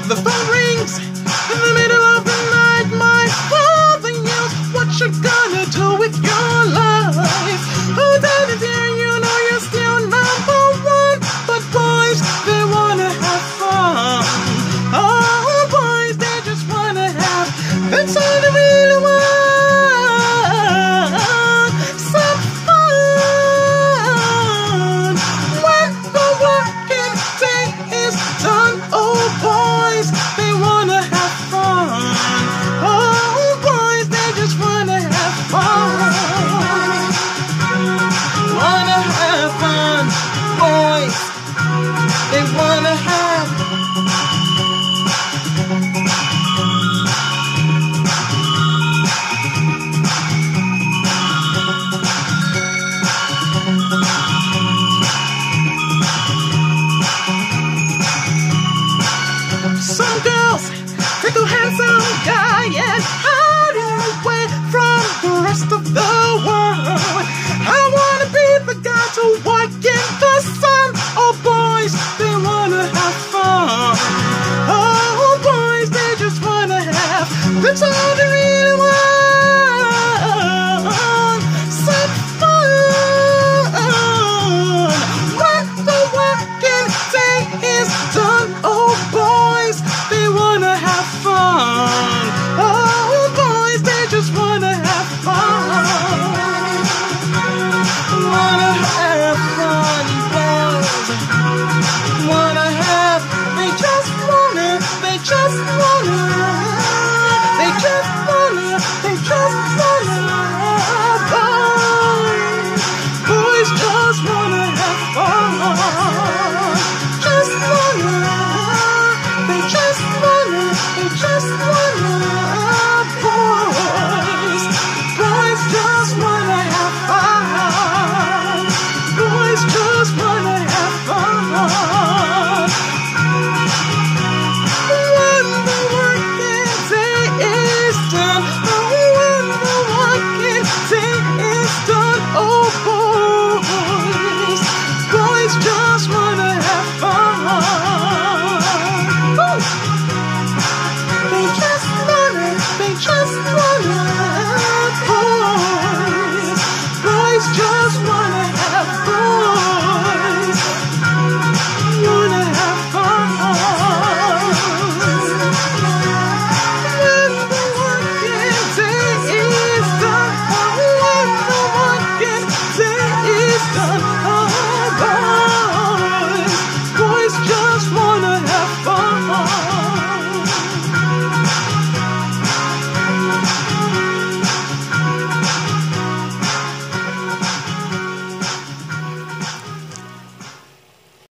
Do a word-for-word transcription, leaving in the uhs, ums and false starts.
The phone rings in the middle of the night. My father yells, what you gonna do with your life? Oh, daddy dear, you know you're still number one. But boys, they wanna have fun. Oh, boys, they just wanna have, that's all they really want. Some fun. When the working day is done, oh, boys, they wanna have fun. Oh, boys, they just wanna have fun. Wanna have fun, boys. They wanna have. Some girls take a handsome guy and hide him away from the rest of the world. I wanna be the guy to walk in the sun. Oh, boys, they wanna have fun. Oh, boys, they just wanna have, that's all they really want. Some fun. When the working day is done, oh, boys, they wanna have fun. Oh, boys, they just wanna have fun. Wanna have fun, boys. Wanna have, they just wanna, they just wanna, they just wanna, they just wanna have fun. Boys just wanna have fun. Just wanna, they just wanna, they just wanna.